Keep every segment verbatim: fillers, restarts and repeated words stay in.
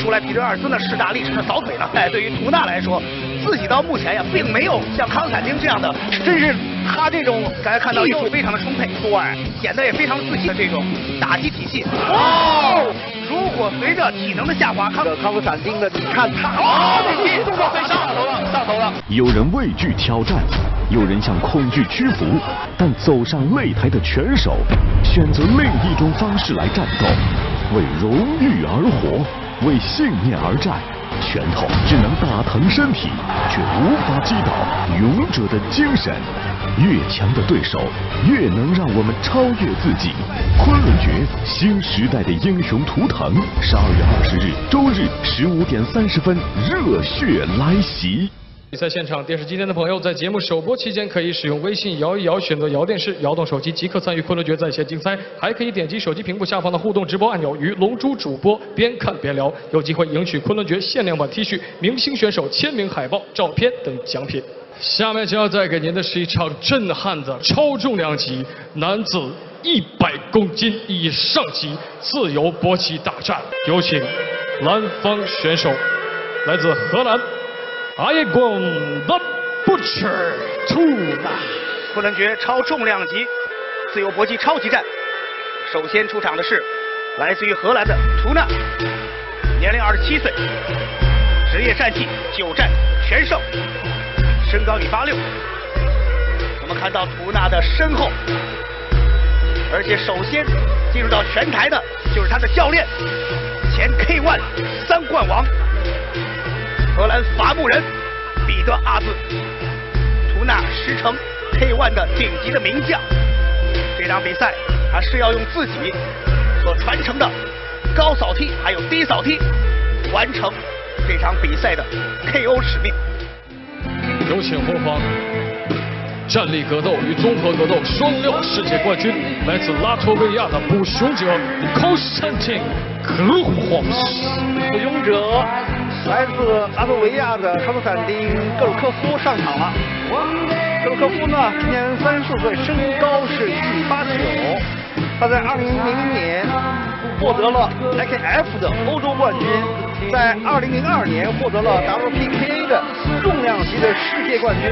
出来皮特尔斯呢势大力沉的扫腿呢。哎，对于图纳来说，自己到目前呀，并没有像康斯坦丁这样的，真是他这种大家看到艺术非常的充沛，对，显得也非常自信的这种打击体系。哦，如果随着体能的下滑，康康斯坦丁的，你看他，哦，这击动作被上头了，上头了。 有人畏惧挑战，有人向恐惧屈服，但走上擂台的拳手选择另一种方式来战斗，为荣誉而活，为信念而战。拳头只能打疼身体，却无法击倒勇者的精神。越强的对手，越能让我们超越自己。昆仑决，新时代的英雄图腾。十二月二十日周日十五点三十分，热血来袭。 比赛现场，电视机前的朋友在节目首播期间可以使用微信摇一摇，选择摇电视，摇动手机即可参与昆仑决在线竞赛，还可以点击手机屏幕下方的互动直播按钮，与龙珠主播边看边聊，有机会赢取昆仑决限量版 T 恤、明星选手签名海报、照片等奖品。下面将要带给您的是一场震撼的超重量级男子一百公斤以上级自由搏击大战，有请蓝方选手来自荷兰。Aygun the Butcher 图纳， 昆仑决超重量级自由搏击超级战，首先出场的是来自于荷兰的图纳，年龄二十七岁，职业战绩九战全胜，身高一米八六。我们看到图纳的身后，而且首先进入到拳台的就是他的教练，前 K 一 三冠王。荷兰伐木人彼得阿兹，图纳师承 K 一 的顶级的名将。这场比赛他是要用自己所传承的高扫踢还有低扫踢，完成这场比赛的 K O 使命。 有请后方站立格斗与综合格斗双料世界冠军，来自拉脱维亚的捕熊者 Konstantin Gluhov。 捕熊者来自拉脱维亚的康斯坦丁·格鲁科夫上场了。格鲁科夫呢，今年三十四岁，身高是一米八九。他在二零零零年获得了 K 一 F 的欧洲冠军，在二零零二年获得了 W P K 的重量级的世界冠军。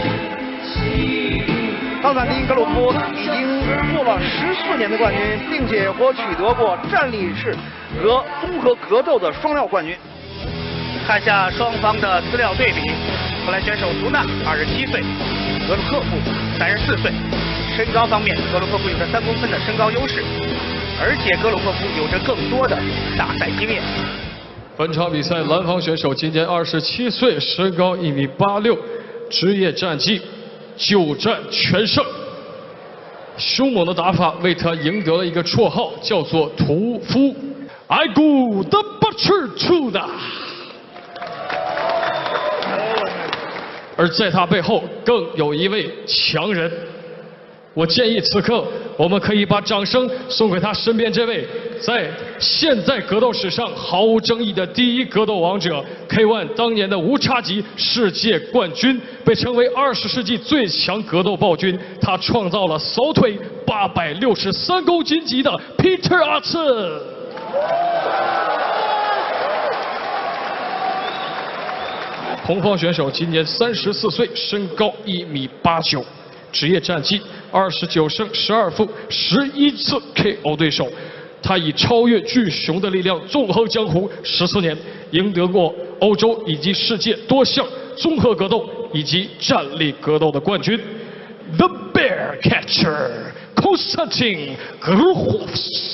康斯坦丁·格鲁夫已经做了十四年的冠军，并且或取得过站立式和综合格斗的双料冠军。看下双方的资料对比，荷兰选手图纳二十七岁，格鲁克夫三十四岁。身高方面，格鲁克夫有着三公分的身高优势，而且格鲁克夫有着更多的大赛经验。 本场比赛，蓝方选手今年二十七岁，身高一米八六，职业战绩九战全胜。凶猛的打法为他赢得了一个绰号，叫做屠夫。Aygun the Butcher 图纳。而在他背后更有一位强人，我建议此刻我们可以把掌声送给他身边这位在现代格斗史上毫无争议的第一格斗王者 K 一 当年的无差级世界冠军，被称为二十世纪最强格斗暴君。他创造了扫腿八百六十三公斤级的 Peter Aerts。红方选手今年三十四岁，身高一米八九，职业战绩二十九胜十二负，十一次 K O 对手。他以超越巨熊的力量纵横江湖十四年，赢得过欧洲以及世界多项综合格斗以及站立格斗的冠军。The Bear Catcher Konstantin Gluhov。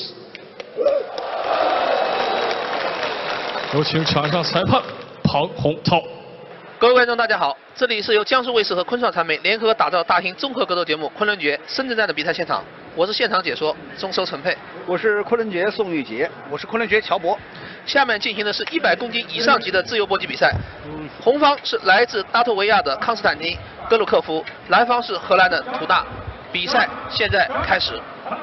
有请场上裁判庞洪涛。 各位观众，大家好，这里是由江苏卫视和昆创传媒联合打造大型综合格斗节目《昆仑决》深圳站的比赛现场，我是现场解说中收陈佩， 我是昆仑决宋玉杰，我是昆仑决乔博。 下面进行的是一百公斤以上级的自由搏击比赛，红方是来自拉脱维亚的康斯坦丁·格鲁克夫，蓝方是荷兰的图纳。比赛现在开始。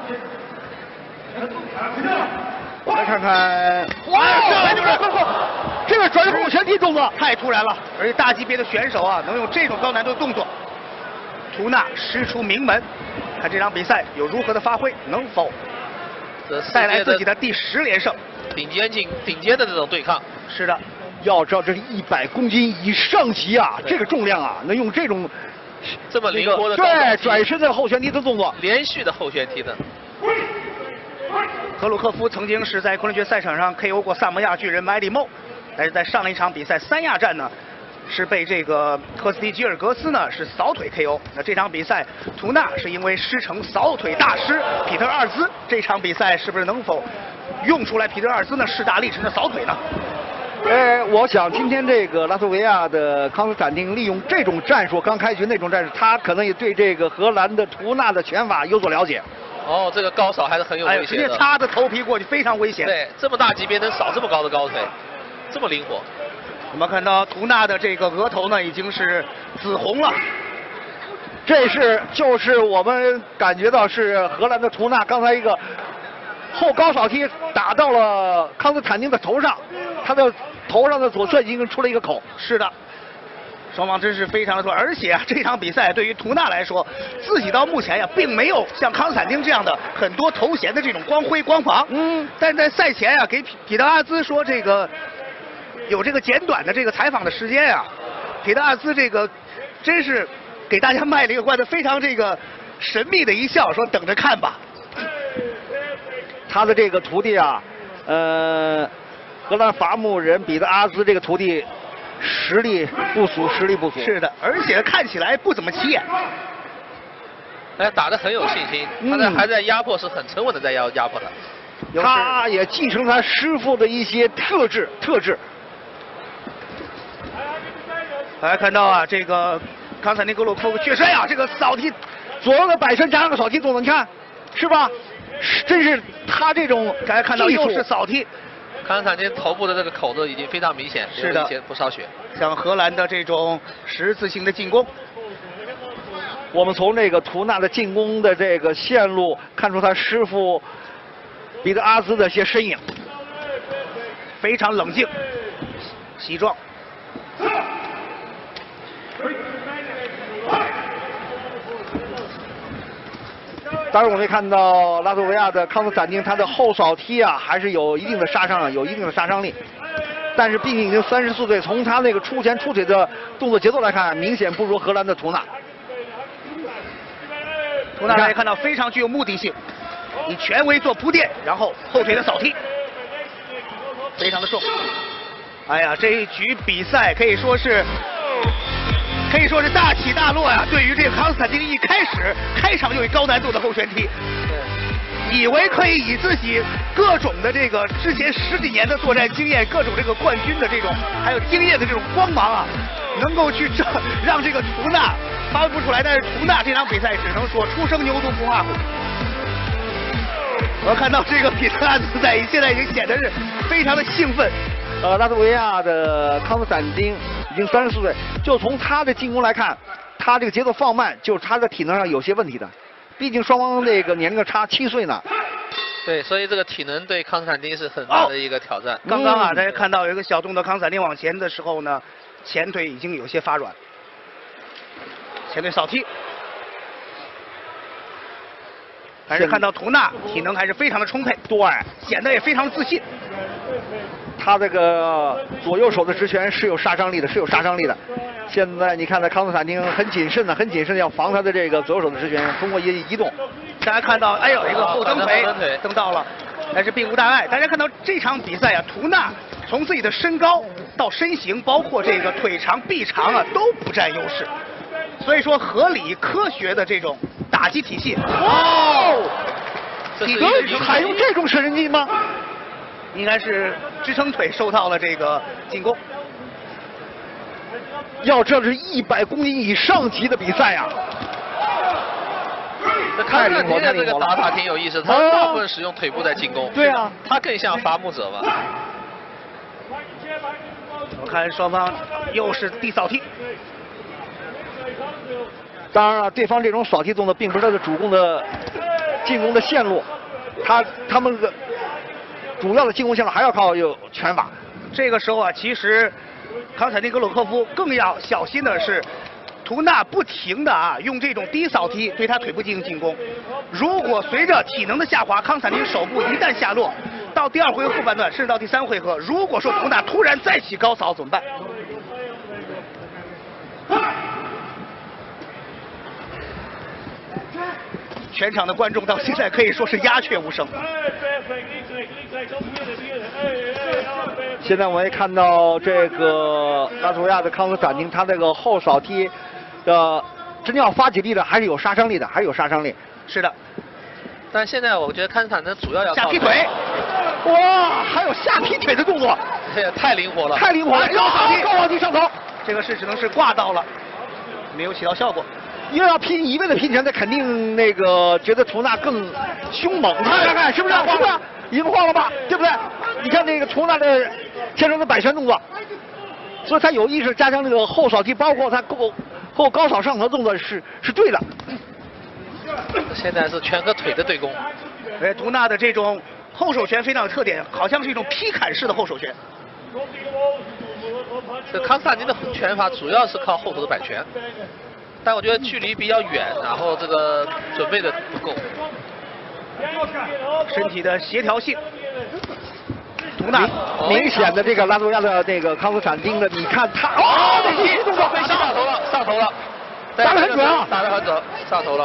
来看看，哇，上来就是这个转后旋踢动作太突然了，而且大级别的选手啊，能用这种高难度的动作，图纳师出名门。看这场比赛有如何的发挥，能否带来自己的第十连胜？ 顶尖顶顶尖的这种对抗， 是的， 要知道这是一百公斤以上级啊，这个重量啊，能用这种这么灵活的对转身的后旋踢的动作， 连续的后旋踢的。 格鲁克夫曾经是在昆仑决赛场上 K O 过萨摩亚巨人麦利莫，但是在上一场比赛三亚战呢，是被这个科斯蒂吉尔格斯呢是扫腿 K O。那这场比赛图纳是因为师承扫腿大师彼得阿尔兹，这场比赛是不是能否用出来彼得阿尔兹呢势大力沉的扫腿呢？ 呃，我想今天这个拉脱维亚的康斯坦丁利用这种战术，刚开局那种战术，他可能也对这个荷兰的图纳的拳法有所了解。 哦，这个高扫还是很有威胁的。 直接插着头皮过去，非常危险。 对，这么大级别能扫这么高的高腿，这么灵活。 我们看到图纳的这个额头呢已经是紫红了， 这是就是我们感觉到是荷兰的图纳刚才一个后高扫踢打到了康斯坦丁的头上，他的头上的左侧已经出了一个口。 是的。双方真是非常的多，而且啊，这场比赛对于图纳来说，自己到目前呀，并没有像康斯坦丁这样的很多头衔的这种光辉光芒。嗯，但在赛前呀，给彼得阿兹说这个有这个简短的这个采访的时间呀，彼得阿兹这个真是给大家卖了一个关子，非常这个神秘的一笑，说等着看吧。 他的这个徒弟啊，呃，荷兰伐木人彼得阿兹这个徒弟。实力不俗，实力不俗。 是的，而且看起来不怎么起眼。 哎，打得很有信心，他在还在压迫，是很沉稳的在压压迫他。 他也继承他师傅的一些特质特质。 大家看到啊，这个康斯坦丁格鲁克夫确实呀，这个扫踢， 左右的摆身加上个扫踢动作，你看是吧？真是他这种大家看到又是扫踢。 康斯坦丁头部的这个口子已经非常明显， 是的， 不少血。 像荷兰的这种十字形的进攻， 我们从这个图纳的进攻的这个线路看出他师傅彼得阿兹的一些身影， 非常冷静，西装。 当然，我们也看到拉脱维亚的康斯坦丁，他的后扫踢啊，还是有一定的杀伤力，有一定的杀伤力。但是，毕竟已经三十四岁，从他那个出前出腿的动作节奏来看，明显不如荷兰的图纳。 图纳大家看到非常具有目的性，以拳围做铺垫，然后后腿的扫踢，非常的重。哎呀，这一局比赛可以说是。可以说是大起大落呀！对于这个康斯坦丁一开始开场就以高难度的后旋踢，以为可以以自己各种的这个之前十几年的作战经验，各种这个冠军的这种还有经验的这种光芒啊，能够去让让这个图纳发挥不出来。但是图纳这场比赛只能说初生牛犊不怕虎。我看到这个彼得阿兹在现在已经显得是非常的兴奋。 呃，拉脱维亚的康斯坦丁已经三十四岁，就从他的进攻来看，他这个节奏放慢，就是他的体能上有些问题的。毕竟双方这个年龄差七岁呢。 对，所以这个体能对康斯坦丁是很大的一个挑战。 哦、刚刚啊，大家看到有一个小动作，康斯坦丁往前的时候呢，前腿已经有些发软，前腿扫踢。还是看到图纳体能还是非常的充沛， 对， 显得也非常自信。 他这个左右手的直拳是有杀伤力的，是有杀伤力的。现在你看，他康斯坦丁很谨慎的，很谨慎的要防他的这个左右手的直拳，通过一些移动。 大家看到，哎呦，一个后蹬腿蹬到了，但是并无大碍。大家看到这场比赛啊，图纳从自己的身高到身形，包括这个腿长、臂长啊，都不占优势。所以说，合理科学的这种打击体系，哦， 你能采用这种神技吗？ 应该是支撑腿受到了这个进攻。 要知道这是一百公斤以上级的比赛啊！ 这康斯坦丁的这个打法挺有意思，他大部分使用腿部在进攻。 对啊， 他更像伐木者吧。 我看双方又是地扫踢。 当然了，对方这种扫踢动作并不是他的主攻的进攻的线路，他他们的主要的进攻线路还要靠有拳法。 这个时候啊，其实康斯坦丁格鲁克夫更要小心的是，图纳不停的啊用这种低扫踢对他腿部进行进攻。如果随着体能的下滑，康斯坦丁手部一旦下落， 到第二回合后半段，甚至到第三回合，如果说图纳突然再起高扫怎么办？全场的观众到现在可以说是鸦雀无声。 现在我也看到这个拉脱维亚的康斯坦丁，他这个后扫踢的真要发起力的，还是有杀伤力的，还是有杀伤力。 是的。但现在我觉得康斯坦丁主要要下劈腿， 哇，还有下劈腿的动作， 这也太灵活了， 太灵活了！高扫踢，高扫踢上头， 这个是只能是挂到了，没有起到效果。 又要拼一味的拼拳，那肯定那个觉得图纳更凶猛。你看看看，是不是？是不是？已经晃了吧，对不对？你看那个图纳的天生的摆拳动作，所以他有意识加强这个后扫踢，包括他后后高扫上头动作是是对的。 现在是拳和腿的对攻。 哎，图纳的这种后手拳非常有特点，好像是一种劈砍式的后手拳。 这康斯坦丁的拳法主要是靠后头的摆拳。但我觉得距离比较远，然后这个准备的不够， 身体的协调性，图纳明显的这个拉脱维亚的那个康斯坦丁的，你看他哦，那个动作被上头了，上头了， 打得很准啊， 打得很准，上头了。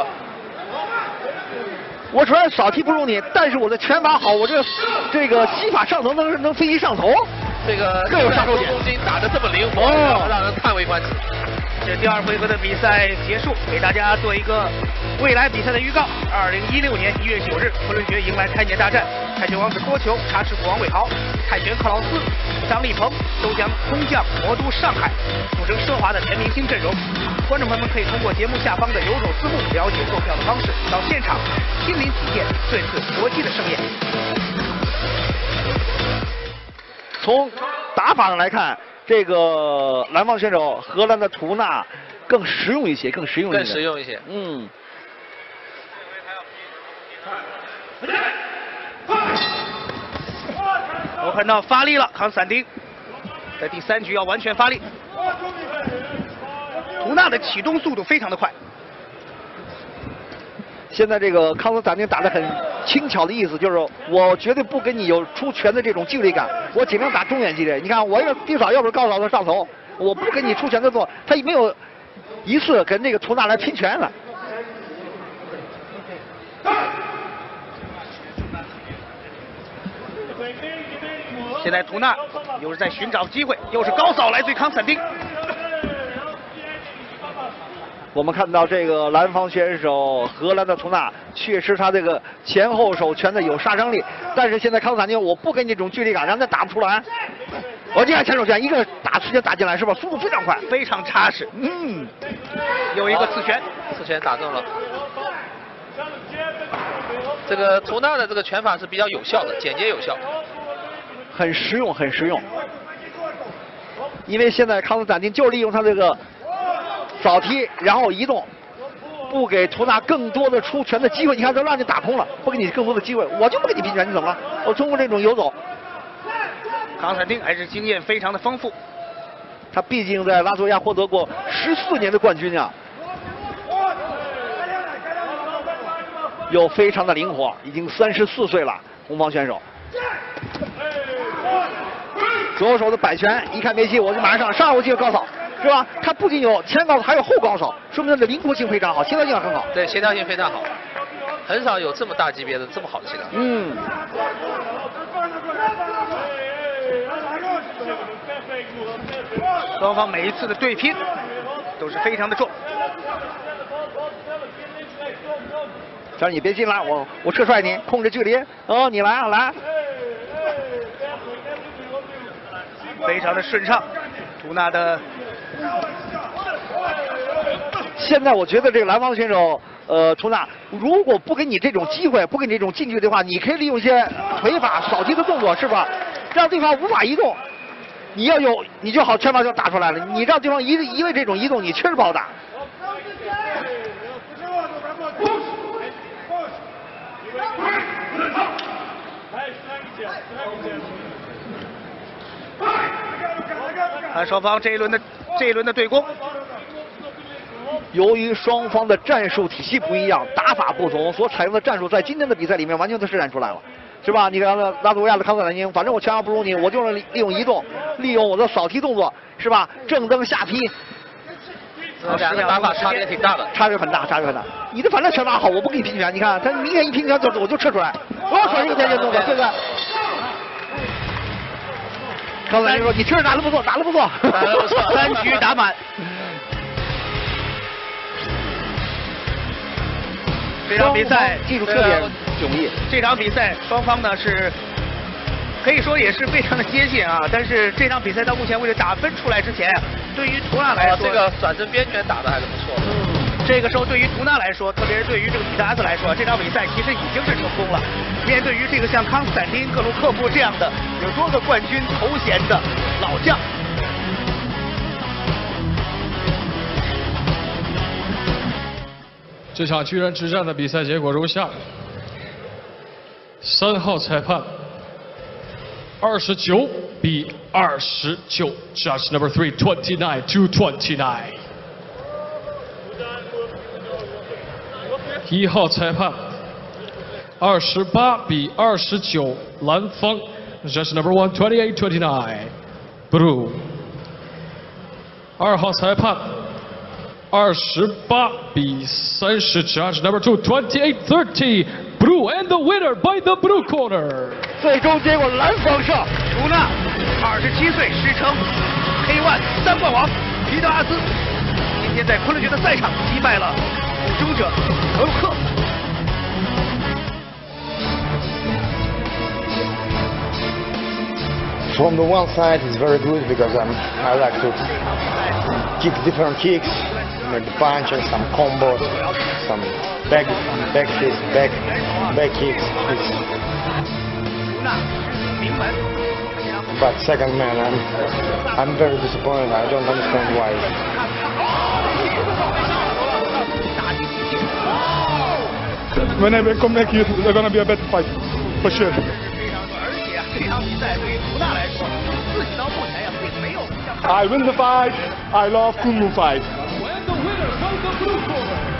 我虽然扫踢不如你，但是我的拳法好，我这个这个膝法上头能能飞机上头， 这个各有杀手锏， 打得这么灵活，哦、让人叹为观止。 这第二回合的比赛结束，给大家做一个未来比赛的预告。二零一六年一月九日，昆仑决迎来开年大战，泰拳王子多球、插翅虎王伟豪、泰拳克劳斯、张立鹏都将空降魔都上海，组成奢华的全明星阵容。观众朋友们可以通过节目下方的有手字幕了解购票的方式，到现场亲临体验这次国际的盛宴。 从打法上来看，这个蓝方选手荷兰的图纳更实用一些，更实用一些， 更实用一些。 嗯。 我看到发力了，康斯坦丁在第三局要完全发力。图纳的启动速度非常的快。 现在这个康斯坦丁打得很轻巧的意思，就是我绝对不跟你有出拳的这种距离感，我尽量打中远距离。你看我要低扫，要不是高扫的上头，我不跟你出拳的做，他没有一次跟这个图纳来拼拳了。 现在图纳又是在寻找机会，又是高扫来自于康斯坦丁。 我们看到这个蓝方选手荷兰的图纳，确实他这个前后手拳的有杀伤力，但是现在康斯坦丁我不跟你这种距离感，让他打不出来。我你看前手拳一个打直接打进来，是吧？速度非常快， 非常踏实。嗯，有一个刺拳， 刺拳打中了。这个图纳的这个拳法是比较有效的，简洁有效， 很实用，很实用。因为现在康斯坦丁就利用他这个扫踢，然后移动，不给图纳更多的出拳的机会。你看，都让你打空了，不给你更多的机会，我就不给你拼拳，你怎么了？我通过这种游走， 康斯坦丁还是经验非常的丰富。 他毕竟在拉脱维亚获得过十四年的冠军啊，又非常的灵活，已经三十四岁了，红方选手。左手的摆拳，一看没戏，我就马上上，上我就高扫。是吧？他不仅有前高扫，还有后高扫，说明他的灵活性非常好，协调性很好。 对，协调性非常好，很少有这么大级别的这么好的协调。 嗯。 双方每一次的对拼都是非常的重。 张你别进来，我我撤踹你，控制距离。哦，你来啊，来。 非常的顺畅，图纳的。 现在我觉得这个蓝方选手，呃，图纳，如果不给你这种机会，不给你这种近距离的话，你可以利用一些腿法、扫击的动作，是吧？让对方无法移动。你要有，你就好拳法就打出来了。你让对方一一味这种移动，你确实不好打。 看双方这一轮的这一轮的对攻。 由于双方的战术体系不一样，打法不同，所采用的战术在今天的比赛里面完全都施展出来了。 是吧？你看拉脱维亚的康斯坦丁，反正我拳法不如你，我就是利用移动，利用我的扫踢动作，是吧？正蹬下踢。 两个打法差别挺大的， 差别很大，差别很大。你的反正拳法好，我不跟你拼拳，你看他明显一拼拳就我就撤出来，我要耍一个天线动作，对不对？康斯坦丁说：“你确实打得不错，打得不错， 打得不错， 三局打满。”这场比赛技术特别迥异。 这场比赛双方呢是可以说也是非常的接近啊，但是这场比赛到目前为止打分出来之前，对于图纳来说， 这个转身边拳打的还是不错的。 嗯，这个时候对于图纳来说，特别是对于这个比达斯来说，这场比赛其实已经是成功了。面对于这个像康斯坦丁、格鲁克夫这样的有多个冠军头衔的老将。 这场巨人之战的比赛结果如下：三号裁判二十九比二十九 ，Judge number three twenty nine to twenty nine。一号裁判二十八比二十九，蓝方 ，Judge number one twenty eight twenty nine，Blue。二号裁判。二十八比三十 ，Judge number two twenty eight thirty blue and the winner by the blue corner。 最终结果蓝方胜， 图纳，二十七岁，时称 K 一 三冠王皮德阿斯，今天在昆仑决的赛场击败了苦修者格鲁克。 From the one side, it's very good because um, I like to kick different kicks. Like the punches, some combos, some back, back kicks, back, back kicks. It's... But second man, I'm, I'm very disappointed. I don't understand why. When I come back here, there's gonna be a better fight, for sure. 而且这场比赛对于图纳来说，自己到目前呀并没有像。 I win the fight. I love Kunlun fight. And the winner from the blue corner.